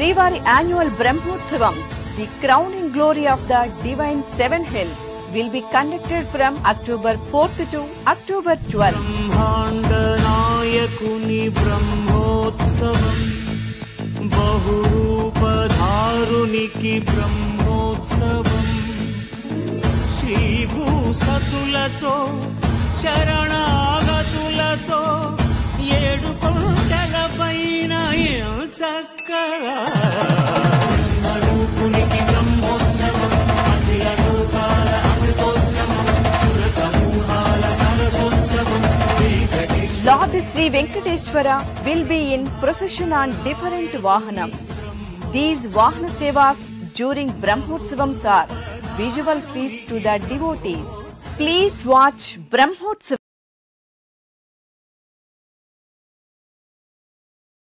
Srivari annual Brahmotsavams, the crowning glory of the divine seven hills, will be conducted from October 4th to October 12th. ब्रह्माण्डनायकुनि Brahmotsavam बहुरूपधारुनिकी Brahmotsavam श्रीभूसतुलतो चरणागतुलतो ఏడు కొండల పైన చక్కగా రూపునికి బ్రహ్మోత్సవం అఖిల లోకాల అమృతోత్సవం సుర సమూహాల సరసోత్సవం. Lord Sri Venkateshwara will be in procession on different vahanams. These vahana sevas during Brahmotsavams are visual feast to the devotees. Please watch Brahmotsavam.